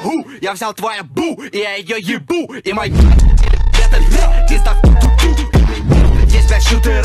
ху. Я взял твою бу, и я ее ебу. И мой это рэп, и ставь здесь 5 шутеров.